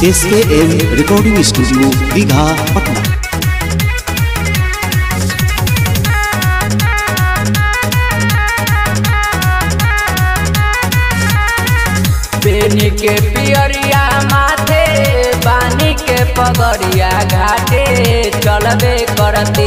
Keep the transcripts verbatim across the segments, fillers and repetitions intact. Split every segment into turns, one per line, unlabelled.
S K M recording studio Digha Patna.
बेनी के पियरिया माथे बानी के पगड़िया घाटे चलबे करती।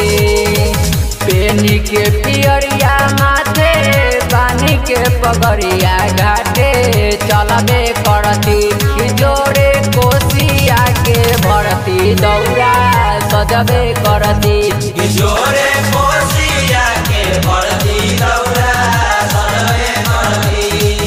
बेनी के पियरिया माथे बानी के पगड़िया घाटे चलबे करती। जोड़े कोसिया के भरती दौरा सजबे करती।
जोड़े कोसिया के भरती दौरा सजबे करती।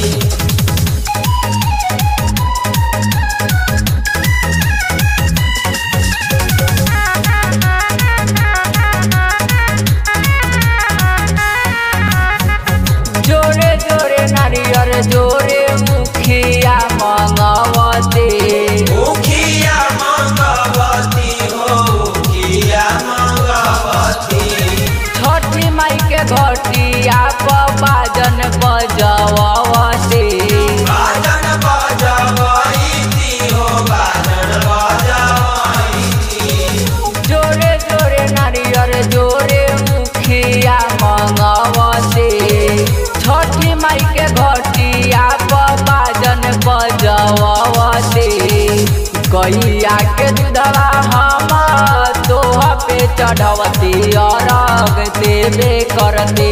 जोरे जोरे नारियर जोरे मुखिया मंगवती।
मुखिया मंगवती हो मुखिया मंगवती।
छठी माई के घटिया पर बाजन बजवती।
बाजन बजवती हो बाजन बजवती।
जोरे जोरे नारियर जोरे मुखिया मंगवती। छठी माई के घटिया पर बाजन बजवती। गैया के दूधवा हम तोह पे चढ़वती अरग देवे करती।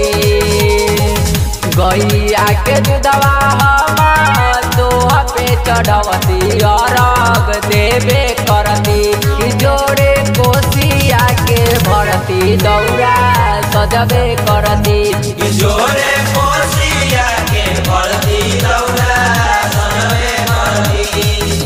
गैया के दूधवा हम तोह पे चढ़वती अरग देवे करती। जोड़े कोसिया के भरती दौरा सजबे करती।
जोड़े कोसिया के भरती दौरा सजबे करती।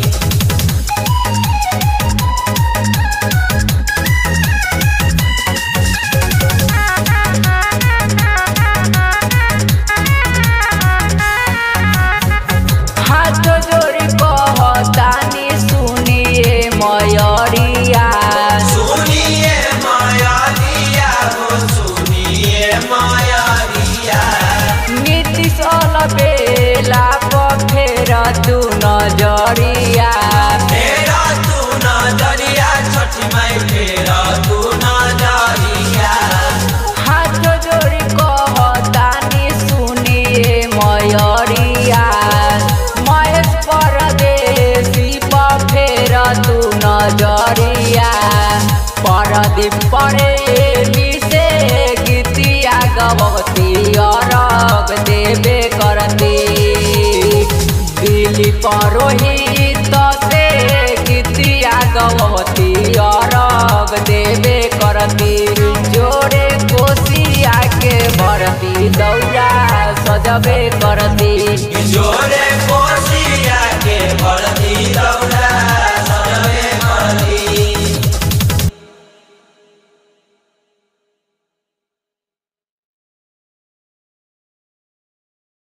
हाथ जोड़ी कहतानी सुनिए मयरिया।
सुनिए मयरिया हो सुनिए मयरिया।
नीतीश अलबेला पर फेर तू नजरिया।
फेरा तू नजरिया छठी माई फेरा तू नजरिया।
हाथ जोड़ी कहतानी सुनिए मयरिया। महेश परदेसी पर फेर तू नजरिया। परदीप परेली से गीतिया गवती अरग देवे करती। दिली परोहित से गीतिया गवती अरग देवे करती। जोड़े कोसिया के भरती दौरा सजबे करती।
जोड़े